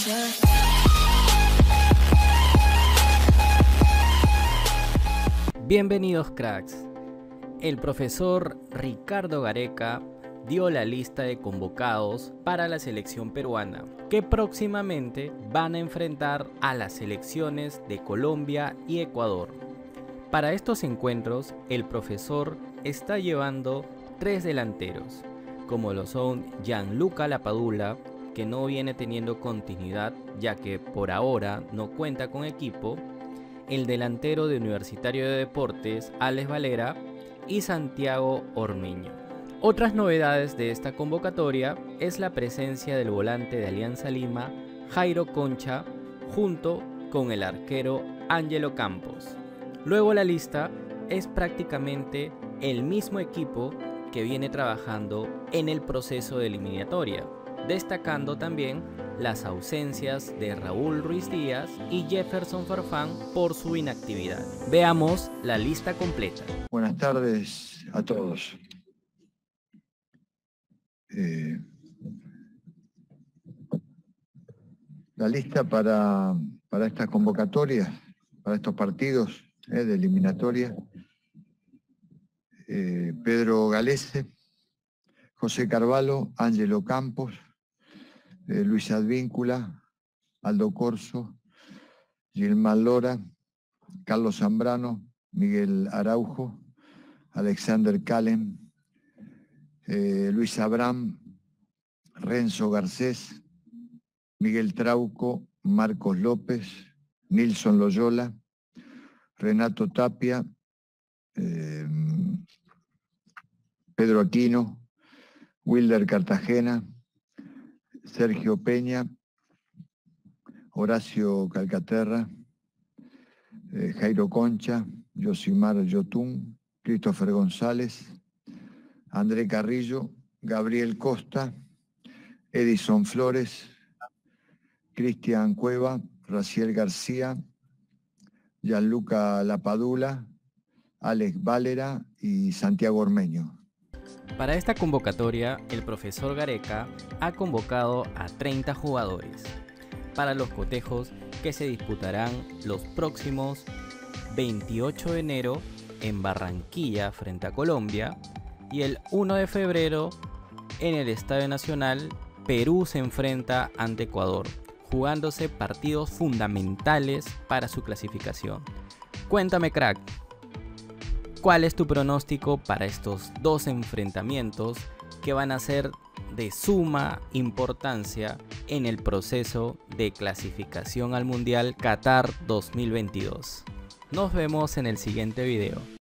Bienvenidos cracks. El profesor Ricardo Gareca dio la lista de convocados para la selección peruana, que próximamente van a enfrentar a las selecciones de Colombia y Ecuador. Para estos encuentros, el profesor está llevando 3 delanteros, como lo son Gianluca Lapadula, que no viene teniendo continuidad ya que por ahora no cuenta con equipo, el delantero de Universitario de Deportes, Alex Valera, y Santiago Ormeño. Otras novedades de esta convocatoria es la presencia del volante de Alianza Lima, Jairo Concha, junto con el arquero Ángelo Campos. Luego la lista es prácticamente el mismo equipo que viene trabajando en el proceso de eliminatoria, destacando también las ausencias de Raúl Ruiz Díaz y Jefferson Farfán por su inactividad. Veamos la lista completa. Buenas tardes a todos. La lista para estas convocatorias, para estos partidos de eliminatoria: Pedro Galese, José Carvalho, Ángelo Campos, Luis Advíncula, Aldo Corso, Gilmán Lora, Carlos Zambrano, Miguel Araujo, Alexander Callem, Luis Abraham, Renzo Garcés, Miguel Trauco, Marcos López, Nilson Loyola, Renato Tapia, Pedro Aquino, Wilder Cartagena, Sergio Peña, Horacio Calcaterra, Jairo Concha, Yosimar Yotún, Christopher González, André Carrillo, Gabriel Costa, Edison Flores, Cristian Cueva, Raciel García, Gianluca Lapadula, Alex Valera y Santiago Ormeño. Para esta convocatoria, el profesor Gareca ha convocado a 30 jugadores para los cotejos que se disputarán los próximos 28 de enero en Barranquilla frente a Colombia y el 1 de febrero en el Estadio Nacional. Perú se enfrenta ante Ecuador, jugándose partidos fundamentales para su clasificación. Cuéntame, crack, ¿cuál es tu pronóstico para estos dos enfrentamientos que van a ser de suma importancia en el proceso de clasificación al Mundial Qatar 2022? Nos vemos en el siguiente video.